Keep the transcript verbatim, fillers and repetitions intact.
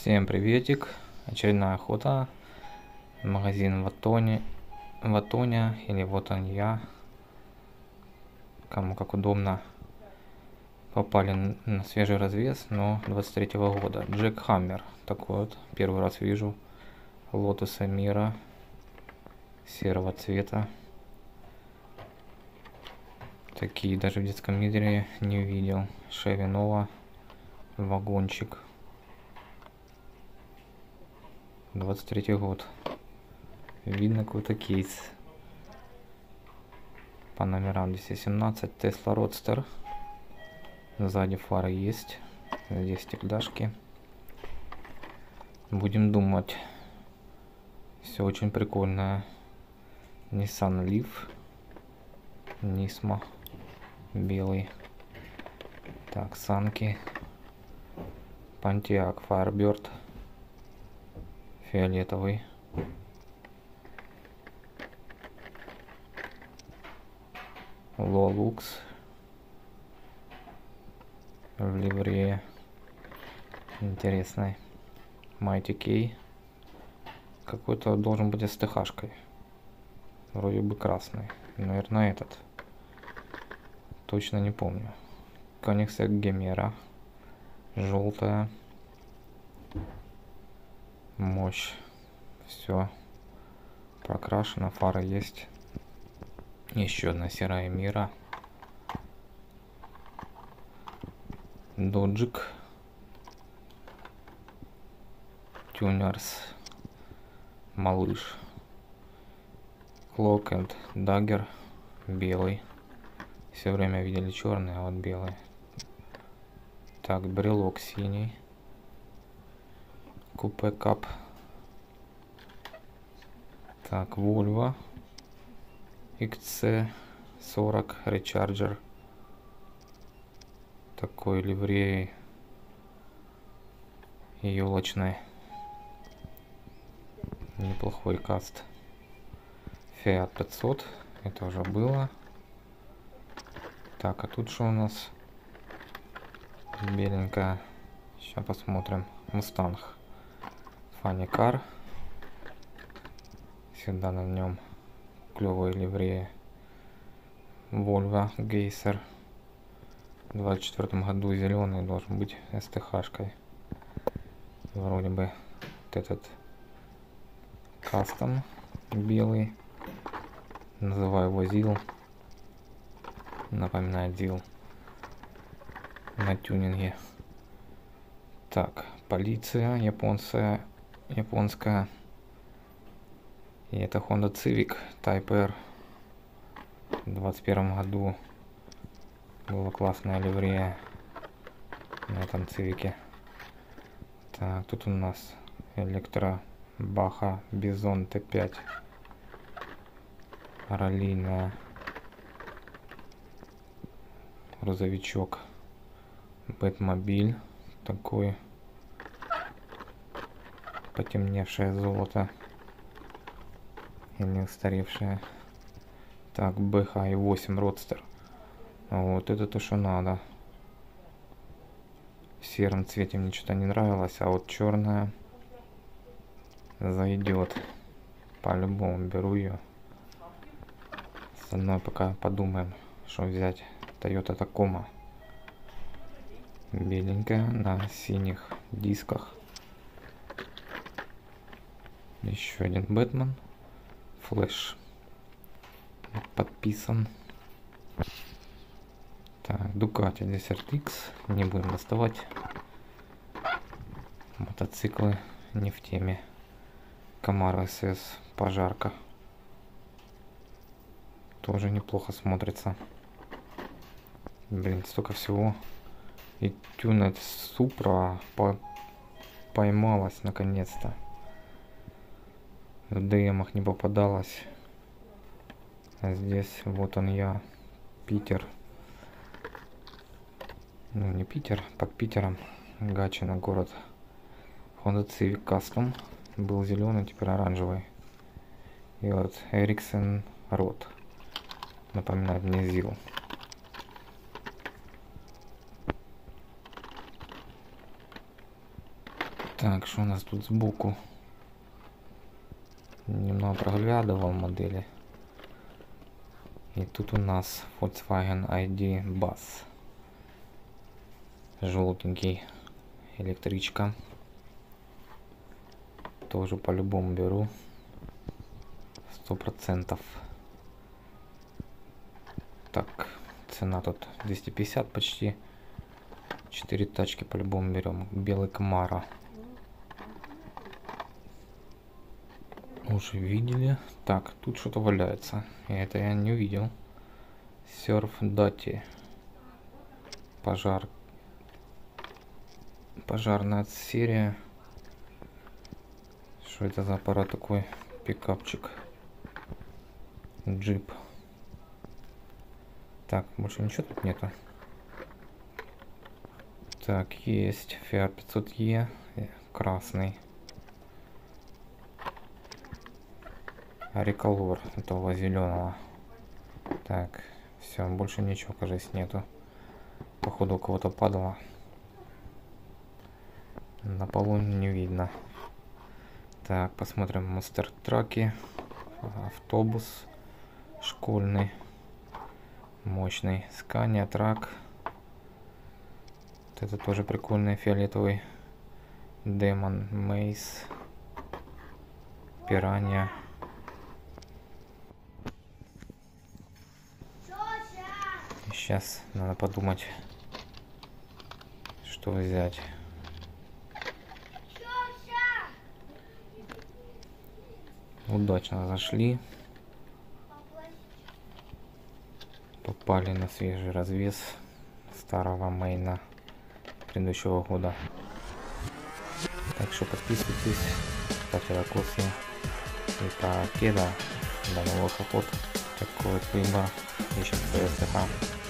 Всем приветик, очередная охота, магазин Ватони, Ватоня или вот он я, кому как удобно. Попали на свежий развес, но двадцать третьего года. Джек Хаммер, такой вот, первый раз вижу, Лотуса Мира, серого цвета. Такие даже в детском мире не видел. Шеви Нова, вагончик. двадцать третий год. Видно какой-то кейс. По номерам двести семнадцать, Тесла Родстер. Сзади фары есть. Здесь стекляшки. Будем думать. Все очень прикольное. Nissan Leaf. Нисмо. Белый. Так, санки. Pontiac Firebird. Фиолетовый. Лолукс в ливрее интересный. Mighty K какой-то должен быть с ТХшкой, вроде бы красный, наверное этот, точно не помню. Koenigsegg Gemera желтая, мощь, все прокрашено, фары есть. Еще одна серая Мира. Доджик. Тюнерс. Малыш. Cloak and Dagger. Белый. Все время видели черный, а вот белый. Так, брелок синий. Купе Кап. Так, Volvo. икс си сорок Recharger. Такой ливреей елочной. Неплохой каст. Fiat пятьсот. Это уже было. Так, а тут что у нас? Беленькая. Сейчас посмотрим. Мустанг. Funny Car. Всегда на нем клевые ливреи. Volvo Гейсер. В двадцать четвёртом году зеленый должен быть с ТХшкой. Вроде бы вот этот кастом белый. Называю его Зил. Напоминает Зил на тюнинге. Так, полиция японская. Японская. И это Honda Civic Type R. В двадцать первом году была классная ливрея на этом Цивике. Так, тут у нас электро Баха Бизон Т пять. Раллийная. Грузовичок. Бэтмобиль. Такой. Потемневшее золото. Или устаревшее. Так, бэ ха и восемь Родстер. Вот это то, что надо. В сером цвете мне что-то не нравилось, а вот черная зайдет. По-любому беру ее. Со мной пока подумаем, что взять. Toyota Tacoma. Беленькая на синих дисках. Еще один Бэтмен. Флэш. Подписан. Так, Ducati Desert X. Не будем доставать. Мотоциклы не в теме. Camaro эс эс пожарка. Тоже неплохо смотрится. Блин, столько всего. И тюнет Supra по поймалась наконец-то. В ДМах не попадалась. А здесь вот он я. Питер. Ну, не Питер, под Питером. Гатчина, город. Honda Civic Custom. Был зеленый, теперь оранжевый. И вот Ericsson Rod. Напоминает мне Зил. Так, что у нас тут сбоку? Немного проглядывал модели. И тут у нас Volkswagen ай ди Buzz. Желтенький, электричка. Тоже по-любому беру. Сто процентов. Так, цена тут двести пятьдесят почти. Четыре тачки по-любому берем. Белый Камара. Уже видели. Так, тут что-то валяется. И это я не увидел. Surf Dati. Пожар. Пожарная серия. Что это за аппарат такой? Пикапчик. Джип. Так, больше ничего тут нету. Так, есть Fiat пятьсот и, красный. Реколор этого зеленого. Так, все, больше ничего, кажется, нету. Походу у кого-то падало. На полу не видно. Так, посмотрим монстр траки. Автобус школьный. Мощный. Scania трак. Вот это тоже прикольный фиолетовый. Демон Мейс. Пиранья. Сейчас надо подумать, что взять. Удачно зашли. Попали на свежий развес старого мейна предыдущего года. Так что подписывайтесь, ставьте лайкосы. И по кеда до новых охот. Такой выбор. Ищем свой СТХ.